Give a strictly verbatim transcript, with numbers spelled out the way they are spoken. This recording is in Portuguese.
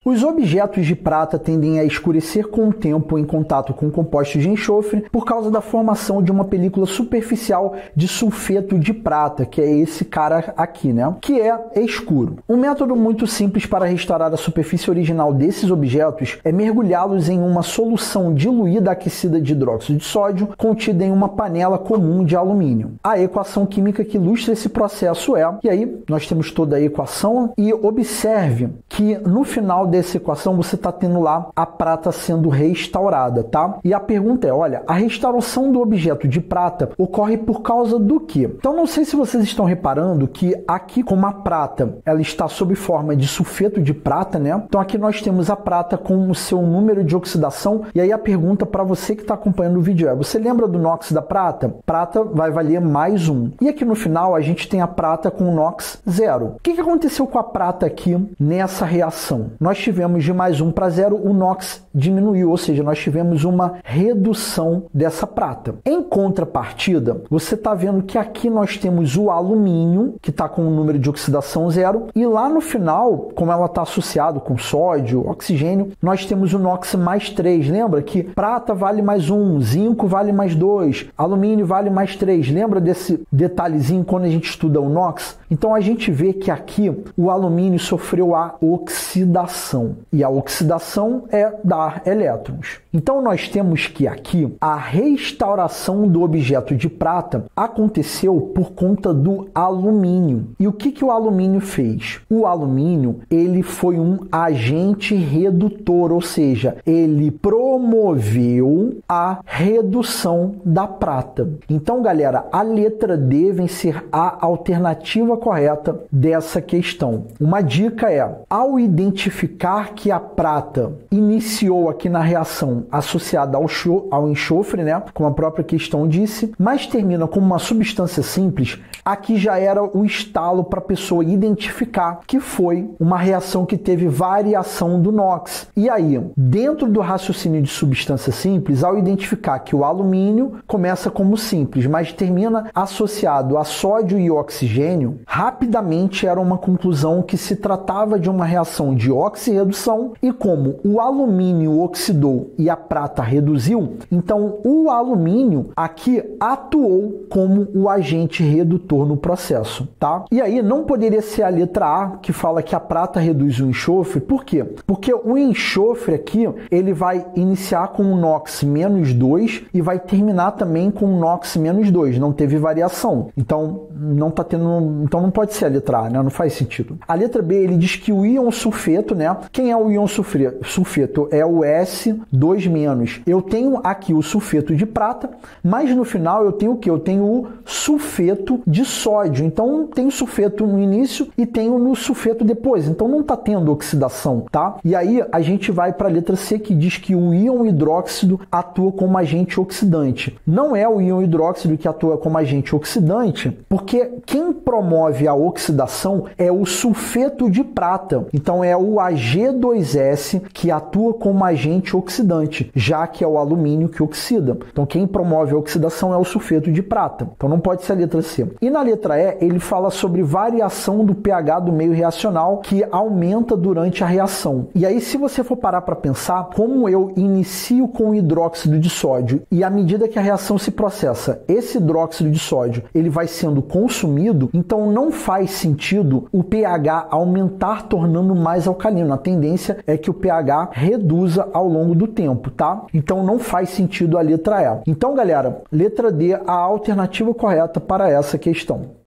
Os objetos de prata tendem a escurecer com o tempo em contato com compostos de enxofre por causa da formação de uma película superficial de sulfeto de prata, que é esse cara aqui, né? Que é escuro. Um método muito simples para restaurar a superfície original desses objetos é mergulhá-los em uma solução diluída aquecida de hidróxido de sódio contida em uma panela comum de alumínio. A equação química que ilustra esse processo é, e aí nós temos toda a equação, e observe que no final dessa equação você está tendo lá a prata sendo restaurada, tá? E a pergunta é, olha, a restauração do objeto de prata ocorre por causa do quê? Então não sei se vocês estão reparando que aqui, como a prata ela está sob forma de sulfeto de prata, né? Então aqui nós temos a prata com o seu número de oxidação, e aí a pergunta para você que está acompanhando o vídeo é, você lembra do NOx da prata? Prata vai valer mais um. E aqui no final a gente tem a prata com NOx zero. O que, que aconteceu com a prata aqui nessa reação? Nós tivemos de mais um para zero, o NOx diminuiu, ou seja, nós tivemos uma redução dessa prata. Em contrapartida, você está vendo que aqui nós temos o alumínio, que está com o número de oxidação zero, e lá no final, como ela está associado com sódio, oxigênio, nós temos o NOx mais três. Lembra que prata vale mais um, zinco vale mais dois, alumínio vale mais três. Lembra desse detalhezinho quando a gente estuda o NOx? Então a gente vê que aqui o alumínio sofreu a oxidação, e a oxidação é dar elétrons. Então nós temos que aqui a restauração do objeto de prata aconteceu por conta do alumínio. E o que, que o alumínio fez? O alumínio ele foi um agente redutor, ou seja, ele promoveu a redução da prata. Então, galera, a letra D vem ser a alternativa correta dessa questão. Uma dica é, ao identificar que a prata iniciou aqui na reação associada ao, ao enxofre, né, como a própria questão disse, mas termina como uma substância simples, aqui já era o estalo para a pessoa identificar que foi uma reação que teve variação do NOx. E aí, dentro do raciocínio de substância simples, ao identificar que o alumínio começa como simples, mas termina associado a sódio e oxigênio, rapidamente era uma conclusão que se tratava de uma reação de oxirredução, e como o alumínio oxidou e a prata reduziu, então o alumínio aqui atuou como o agente redutor no processo, tá? E aí não poderia ser a letra A que fala que a prata reduz o enxofre. Por quê? Porque o enxofre aqui, ele vai iniciar com o NOx menos dois e vai terminar também com o NOx menos dois, não teve variação. Então não tá tendo, então não pode ser a letra A, né? Não faz sentido. A letra B, ele diz que o íon sulfeto, né? Quem é o íon sulfeto? É o S dois menos. Eu tenho aqui o sulfeto de prata, mas no final eu tenho o que? Eu tenho o sulfeto de sódio. Então tem o sulfeto no início e tenho no sulfeto depois. Então não está tendo oxidação, tá? E aí a gente vai para a letra C, que diz que o íon hidróxido atua como agente oxidante. Não é o íon hidróxido que atua como agente oxidante, porque quem promove a oxidação é o sulfeto de prata. Então é o A G dois S que atua como agente oxidante, já que é o alumínio que oxida. Então quem promove a oxidação é o sulfeto de prata. Então não pode ser a letra C. E na letra E, ele fala sobre variação do pH do meio reacional que aumenta durante a reação. E aí, se você for parar para pensar, como eu inicio com o hidróxido de sódio e à medida que a reação se processa, esse hidróxido de sódio ele vai sendo consumido, então não faz sentido o pH aumentar tornando mais alcalino. A tendência é que o pH reduza ao longo do tempo, tá? Então não faz sentido a letra E. Então, galera, letra D, a alternativa correta para essa questão.